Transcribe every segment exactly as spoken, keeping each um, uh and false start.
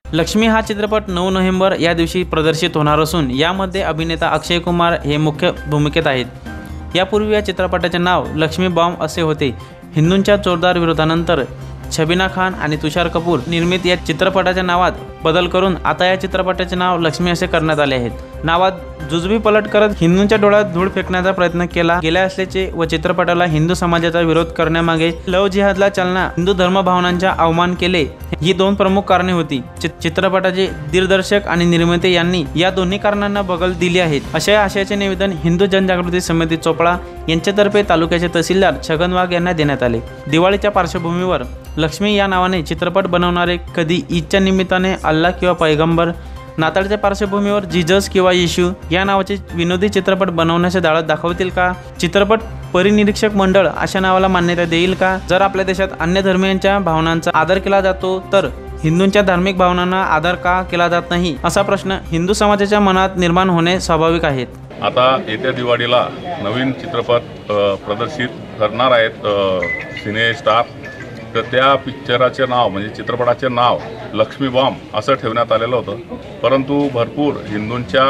लक्ष्मी हा चित्रपट नऊ नोव्हेंबर या दिवशी प्रदर्शित होणार असून यामध्ये अभिनेता अक्षय कुमार हे मुख्य भूमिकेत आहेत। यापूर्वी या चित्रपटाचे नाव लक्ष्मी बॉम्ब असे होते। हिंदूंच्या जोरदार विरोधानंतर शबीना खान आणि तुषार कपूर निर्मित या चित्रपटाच्या नावात बदल करून आता या चित्रपटाचे नाव लक्ष्मी असे करण्यात आले आहेत। नावात जुजबी पलट करत हिंदूंच्या डोळ्यात धूळ फेकण्याचा प्रयत्न केला गेला असल्याचे व चित्रपटाला हिंदू समाजाचा विरोध करण्यामागे लव जिहादला चालना, हिंदू धर्मभावनांचा अवमान केले ही दोन प्रमुख कारणे होती। चित्रपटाचे दिग्दर्शक आणि निर्माते यांनी या दोन्ही कारणांना बगल दिली आहेत, अशा आशयाचे निवेदन हिंदू जनजागृती समिती चोपडा यांच्यातर्फे तालुक्याचे तहसीलदार छगन वाघ यांना देण्यात आले। दिवाळीच्या पार्श्वभूमीवर लक्ष्मी या नावाने चित्रपट बनवणारे कधी ईदच्या निमित्ताने अल्लाह किंवा पैगंबर, नाताळच्या पार्श्वभूमीवर जीजस किंवा येशू या नावाचे विनोदी चित्रपट बनवण्याचे धाडस दाखवतील का? चित्रपट परिनिरीक्षक मंडळ अशा नावाला मान्यता देईल का? जर आपल्या देशात अन्य धर्मियांच्या भावनांचा आदर केला जातो तर हिंदूंच्या धार्मिक भावनांना आदर का केला जात नाही, असा प्रश्न हिंदू समाजाच्या मनात निर्माण होणे स्वाभाविक आहे। आता येत्या दिवाळीला नवीन चित्रपट प्रदर्शित करणार आहेत सिने स्टार, तर त्या पिक्चराचे नाव म्हणजे चित्रपटाचे नाव लक्ष्मी बॉम्ब असं ठेवण्यात आलेलं होतं। परंतु भरपूर हिंदूंच्या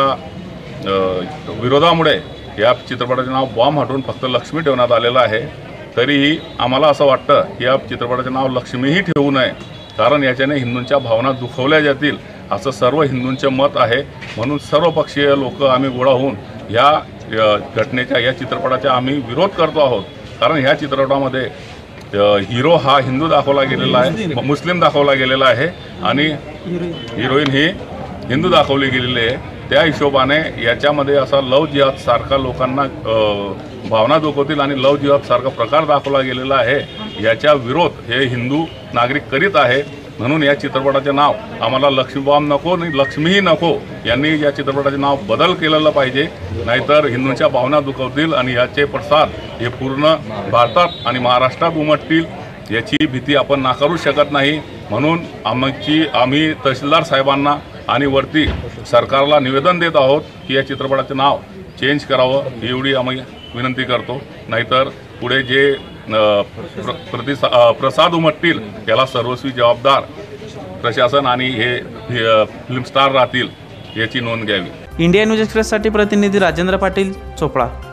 विरोधामुळे या चित्रपटाचे नाव बॉम्ब हटवून फक्त लक्ष्मी ठेवण्यात आलेलं आहे। तरीही आम्हाला असं वाटतं की या चित्रपटाचे नाव लक्ष्मीही ठेवू नये, कारण याच्याने हिंदूंच्या भावना दुखवल्या जातील असं सर्व हिंदूंचे मत आहे। म्हणून सर्व पक्षीय लोक आम्ही गोळा होऊन ह्या घटनेच्या या चित्रपटाचा आम्ही विरोध करतो आहोत। कारण ह्या चित्रपटामध्ये हिरो हा हिंदू दाखवला गेलेला आहे, मुस्लिम दाखवला गेलेला आहे आणि हिरोईन ही हिंदू दाखवली गेलेली आहे। त्या हिशोबाने याच्यामध्ये असा लव जिहाद सारखा लोकांना भावना दुखवतील आणि लव जिहाद सारखा प्रकार दाखवला गेलेला आहे, याच्या विरोध हे हिंदू नागरिक करीत आहे। म्हणून या चित्रपटाचे नाव आम्हाला लक्ष्मी बॉम्ब नको आणि लक्ष्मीही नको, यांनी या चित्रपटाचे नाव बदल केलेलं पाहिजे, नाहीतर हिंदूंच्या भावना दुखवतील आणि याचे प्रसाद हे पूर्ण भारतात आणि महाराष्ट्रात उमटतील, याची भीती आपण नाकारू शकत नाही। म्हणून आमची आम्ही तहसीलदार साहेबांना आणि वरती सरकारला निवेदन देत आहोत की या चित्रपटाचे नाव चेंज करावं, एवढी आम्ही विनंती करतो। नाहीतर पुढे जे प्रतिसा प्रसाद उमटतील त्याला सर्वस्वी जबाबदार प्रशासन आणि हे फिल्म स्टार राहतील, याची नोंद घ्यावी। इंडिया न्यूज एक्सप्रेससाठी प्रतिनिधी राजेंद्र पाटील, चोपडा।